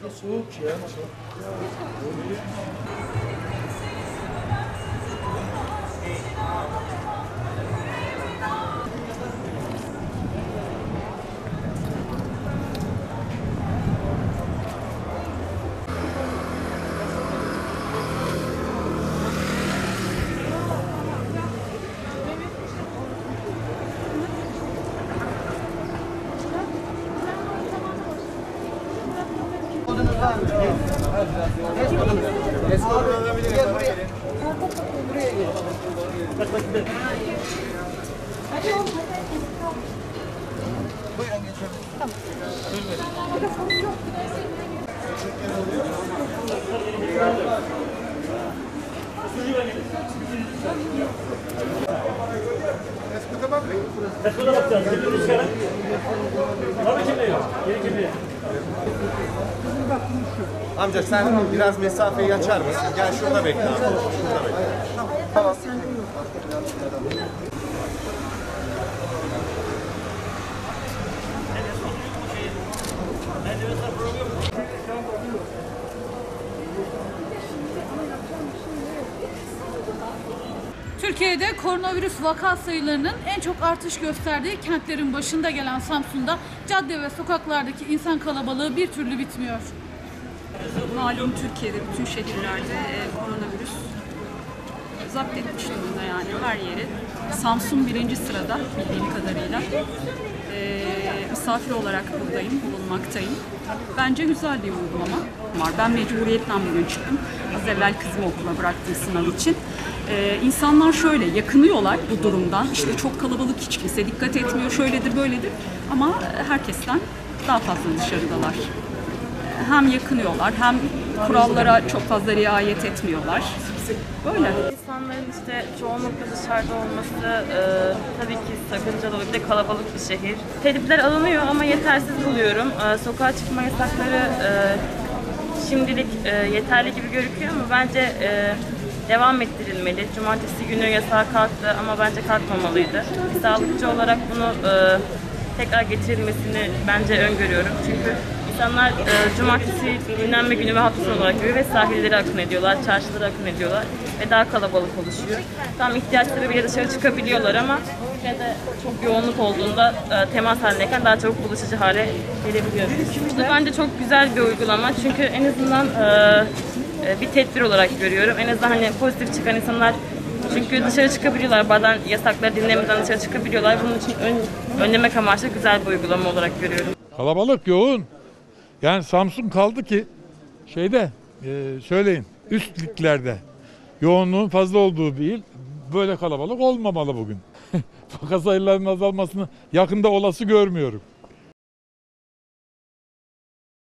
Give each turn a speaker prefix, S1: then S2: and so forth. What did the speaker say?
S1: soğuk ya.
S2: Buyurun geçelim. Tamam.
S1: Eskuda bakacağız. Bir çıkarın. Tabii ki değil. Yeni kimliği.
S3: Amca sen biraz mesafeyi açar mısın? Gel şurada bekle abi. Şurada bekle. Tamam.
S4: Türkiye'de koronavirüs vaka sayılarının en çok artış gösterdiği kentlerin başında gelen Samsun'da cadde ve sokaklardaki insan kalabalığı bir türlü bitmiyor.
S5: Malum Türkiye'de bütün şehirlerde koronavirüs zapt etmiş durumda yani her yeri. Samsun birinci sırada bildiğim kadarıyla. Misafir olarak buradayım, bulunmaktayım. Bence güzel bir uygulama var. Ben mecburiyetten bugün çıktım. Az evvel kızımı okula bıraktım sınav için. İnsanlar şöyle yakınıyorlar bu durumdan. İşte çok kalabalık, hiç kimse dikkat etmiyor, şöyledir böyledir. Ama herkesten daha fazla dışarıdalar. Hem yakınıyorlar hem kurallara çok fazla riayet etmiyorlar. Böyle.
S6: İnsanların işte çoğunlukla dışarıda olması tabii ki sakıncalı, bir de kalabalık bir şehir. Tedbirler alınıyor ama yetersiz buluyorum. Sokağa çıkma yasakları şimdilik yeterli gibi gözüküyor ama bence devam ettirilmeli. Cumartesi günü yasağı kalktı ama bence kalkmamalıydı. Bir sağlıkçı olarak bunu tekrar getirilmesini bence öngörüyorum. Çünkü İnsanlar cumartesi dinlenme günü ve hafta sonu olarak görüyor ve sahillere akın ediyorlar, çarşılara akın ediyorlar ve daha kalabalık oluşuyor. Tam ihtiyaçları bile dışarı çıkabiliyorlar ama yine de çok yoğunluk olduğunda temas halindeyken daha çabuk bulaşıcı hale gelebiliyor. Bu bence çok güzel bir uygulama çünkü en azından bir tedbir olarak görüyorum. En azından hani pozitif çıkan insanlar çünkü dışarı çıkabiliyorlar, bazen yasakları dinlemeden dışarı çıkabiliyorlar. Bunun için önlemek amaçlı güzel bir uygulama olarak görüyorum.
S7: Kalabalık, yoğun. Yani Samsun kaldı ki söyleyin üst liglerde yoğunluğun fazla olduğu bir il, böyle kalabalık olmamalı bugün. Vaka sayılarının azalmasını yakında olası görmüyorum.